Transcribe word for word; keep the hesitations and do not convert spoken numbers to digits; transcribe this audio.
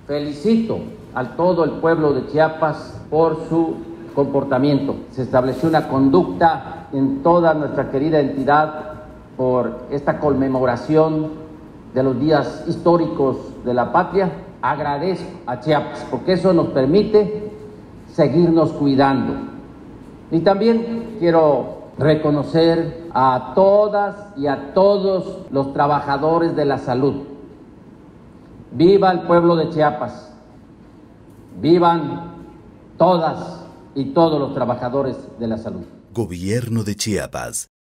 Felicito a todo el pueblo de Chiapas por su comportamiento. Se estableció una conducta en toda nuestra querida entidad por esta conmemoración de los días históricos de la patria. Agradezco a Chiapas porque eso nos permite seguirnos cuidando. Y también quiero reconocer a todas y a todos los trabajadores de la salud. Viva el pueblo de Chiapas, vivan todas y todos los trabajadores de la salud. Gobierno de Chiapas.